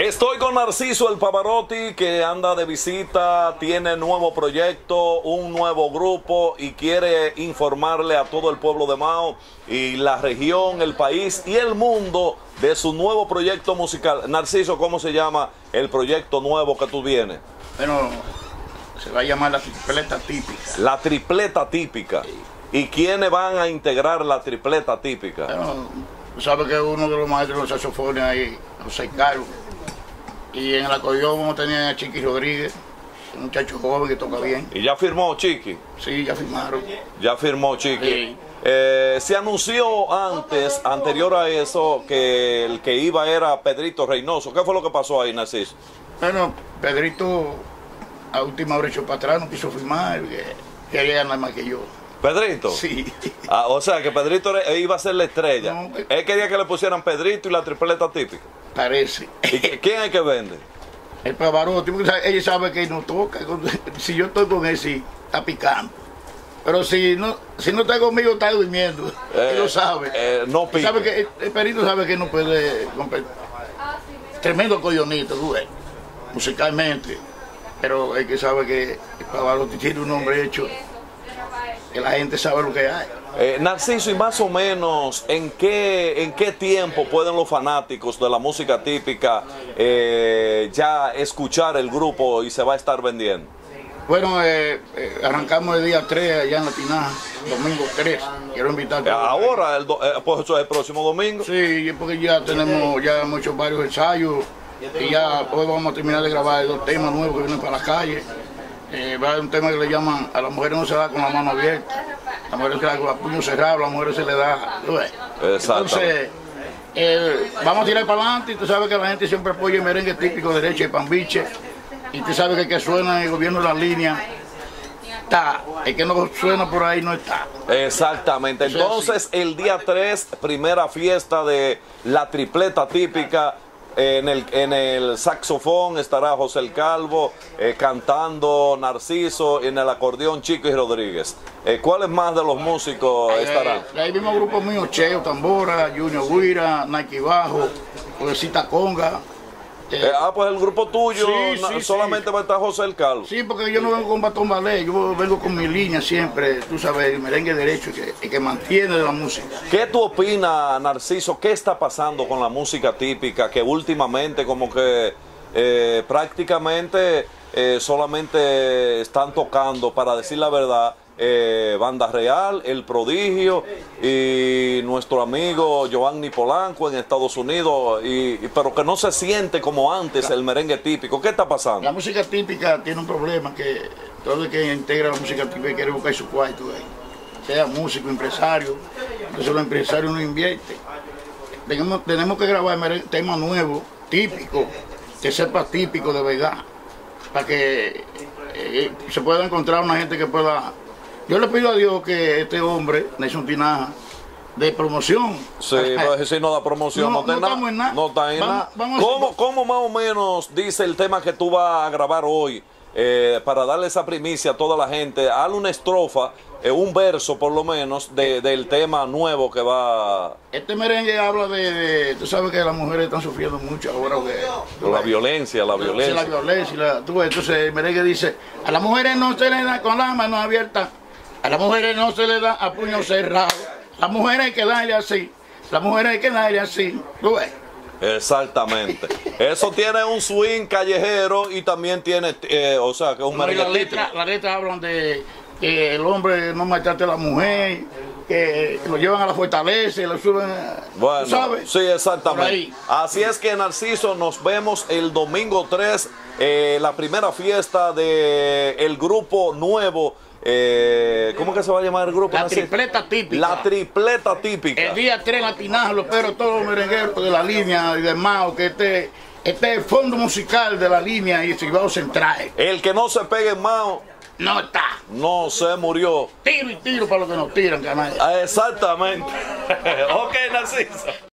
Estoy con Narciso el Pavarotti, que anda de visita, tiene nuevo proyecto, un nuevo grupo y quiere informarle a todo el pueblo de Mao y la región, el país y el mundo de su nuevo proyecto musical. Narciso, ¿cómo se llama el proyecto nuevo que tú vienes? Bueno, se va a llamar la tripleta típica. La tripleta típica. Sí. ¿Y quiénes van a integrar la tripleta típica? Bueno, tú sabes que uno de los maestros de los saxofones ahí, José Carlos. Y en el acordeón vamos a tener a Chiqui Rodríguez, un muchacho joven que toca bien. ¿Y ya firmó Chiqui? Sí, ya firmaron. Ya firmó Chiqui. Sí. Se anunció anterior a eso, que el que iba era Pedrito Reynoso. ¿Qué fue lo que pasó ahí, Narciso? Bueno, Pedrito a última hora echó para atrás, no quiso firmar, quería ganar más que yo. ¿Pedrito? Sí. O sea, que Pedrito iba a ser la estrella. No, Él quería que le pusieran Pedrito y la tripleta típica. Parece. ¿Y quién es que vende? El Pavarotti, porque ella sabe que no toca. Si yo estoy con él, sí, está picando. Pero si no está conmigo, está durmiendo. Él lo sabe. No pica. Sabe que el Perito sabe que no puede competir. Tremendo acordeonista, tú ves, musicalmente. Pero el que sabe que el Pavarotti tiene un nombre hecho, que la gente sabe lo que hay. Narciso, y más o menos, ¿en qué tiempo pueden los fanáticos de la música típica ya escuchar el grupo y se va a estar vendiendo? Bueno, arrancamos el día 3 allá en La Tinaja, domingo 3. Quiero invitarte. Ahora, pues eso es el próximo domingo. Sí, porque ya tenemos muchos varios ensayos y ya hoy vamos a terminar de grabar 2 temas nuevos que vienen para la calle. Va a haber un tema que le llaman a las mujeres no se da con la mano abierta, a las mujeres se da con el puño cerrado, a las mujeres se le da. Entonces, vamos a tirar para adelante y tú sabes que la gente siempre apoya el merengue típico derecho y pambiche. Y tú sabes que el que suena en el gobierno de la línea está, el que no suena por ahí no está. Exactamente. Entonces, el día 3, primera fiesta de la tripleta típica. En el saxofón estará José el Calvo, cantando Narciso, en el acordeón Chiqui Rodríguez. ¿Cuáles más de los músicos estarán? Ahí mismo grupo mío, Cheo Tambora, Junior Guira, Nike Bajo, Pobrecita Conga. Pues el grupo tuyo sí, solamente va a estar José el Calvo. Sí, porque yo no vengo con batón ballet, yo vengo con mi línea siempre, tú sabes, el merengue derecho que mantiene la música. ¿Qué tú opinas, Narciso? ¿Qué está pasando con la música típica? Que últimamente como que prácticamente solamente están tocando, para decir la verdad, Banda Real, El Prodigio y nuestro amigo Giovanni Polanco en Estados Unidos, pero que no se siente como antes el merengue típico. ¿Qué está pasando? La música típica tiene un problema, que todo el que integra la música típica quiere buscar su cuarto, sea músico, empresario. Entonces los empresarios no invierten. Tenemos que grabar temas nuevos, típicos, que sepa típico de verdad, para que se pueda encontrar una gente que pueda. Yo le pido a Dios que este hombre, Nelson Tinaja, de promoción. Sí, pues si no da promoción, no está en nada. No está en nada. ¿Cómo más o menos dice el tema que tú vas a grabar hoy? Para darle esa primicia a toda la gente, hazle una estrofa, un verso por lo menos, del tema nuevo que va. Este merengue habla tú sabes que las mujeres están sufriendo mucho ahora. La violencia. Entonces el merengue dice, a las mujeres no se les da con las manos abiertas, a las mujeres no se les da a puño cerrado, a las mujeres hay que darle así, las mujeres hay que darle así. ¿Tú ves? Exactamente. Eso tiene un swing callejero y también tiene, o sea, que es un merengue típico. Las letras hablan de que el hombre no maltrate a la mujer, que lo llevan a la fortaleza y lo suben. Bueno, ¿sabes? Sí, exactamente. Así es que, Narciso, nos vemos el domingo 3, la primera fiesta del grupo nuevo. ¿Cómo que se va a llamar el grupo? La tripleta típica. La tripleta típica. El día 3 La Tinaja, lo espero todos los merengueros de la línea y de Mao, que este es el fondo musical de la línea y el Cibao Central. El que no se pegue en Mao no está. No se murió. Tiro y tiro para los que nos tiran, canalla. Exactamente. Ok, Narciso.